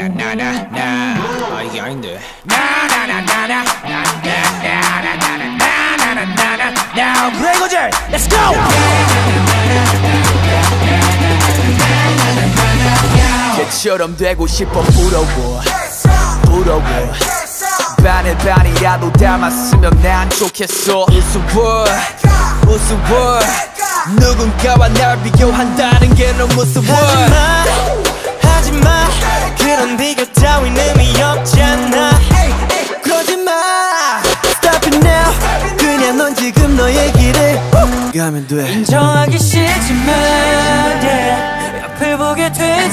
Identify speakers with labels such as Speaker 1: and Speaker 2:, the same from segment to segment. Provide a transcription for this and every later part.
Speaker 1: 나나나나나나 이게 아닌데 나나나나나나나나나나나나나나나 브레이거즈 Let's go!
Speaker 2: 걔처럼 되고 싶어 부러워 반에 반이라도 담았으면 난 좋겠어 우스워 누군가와 날 비교한다는 게 너무 무서워
Speaker 3: 하지마 그런 비교 따윈 의미 없잖아 거짓말 Stop it now 그냥 넌 지금 너의 길을 가면 돼 인정하기 싫지만 yeah, 옆을 보게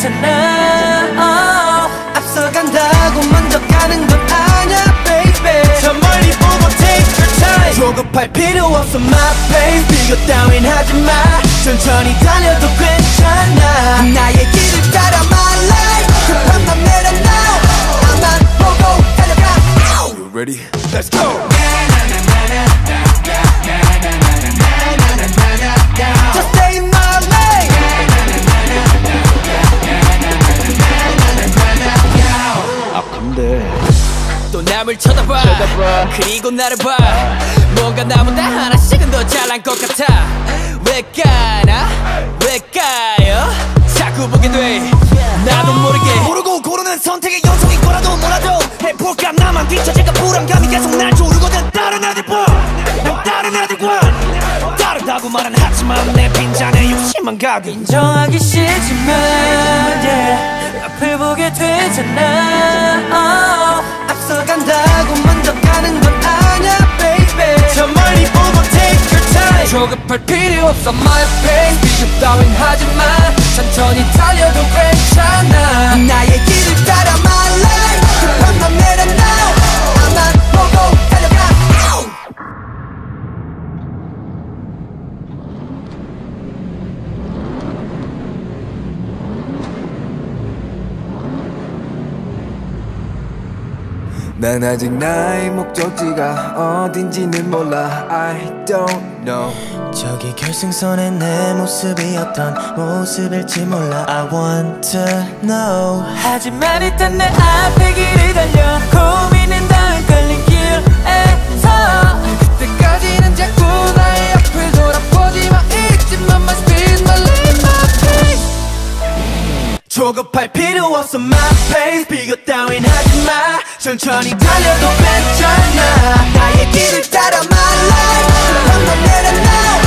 Speaker 3: 되잖아 앞서간다고 먼저 가는 건 아냐 baby 저 멀리 보고 take your time 조급할 필요 없어 my pace 비교 따윈 하지마 천천히 달려도 괜찮아 나의 길을 따라 my life 급한 맘 내려 now 나만 보고 달려가
Speaker 2: You ready? Let's go!
Speaker 3: Just stay in my lane
Speaker 2: 아픈데
Speaker 1: 또 남을 쳐다봐 그리고 나를 봐 뭔가 나보다 하나씩은 더 잘난 것 같아 왜 까나 왜 까요 자꾸 보게 돼 나도
Speaker 3: 모르고 고르는 선택의 연속인 거라도 몰라도 해볼까 나만 뒤처질까 불안감이 계속 날 조르거든 다른 애들과 난 다른 애들과 다르다고 말은 하지만 내 빈잔에 욕심만 가득 인정하기 싫지만 yeah, 앞을 보게 되잖아 앞서간다고 먼저 가는 건 아냐 baby 저 멀리 보고 take your time
Speaker 1: 조급할 필요 없어 my pace 비교 따윈 하지마 천천히 달려도 괜찮아
Speaker 3: 나의 길을 따라 my life 급한 맘 내려 now 나만 보고 달려가
Speaker 2: 난 아직 나의 목적지가 어딘지는 몰라 I don't know
Speaker 3: 저기 결승선에 내 모습이 어떤 모습일지 몰라 I want to know 하지만 일단 내 앞에 길을 달려 고민은 다 헷갈린 길에서
Speaker 1: 그때까지는 자꾸 나의 앞을 돌아보지마 잊지마 my speed my lane my pace
Speaker 3: 조급할 필요 없어 my pace 비교 따윈 하지마 천천히 달려도 괜찮아 나의 길을 따라 my life 급한 맘 내려 now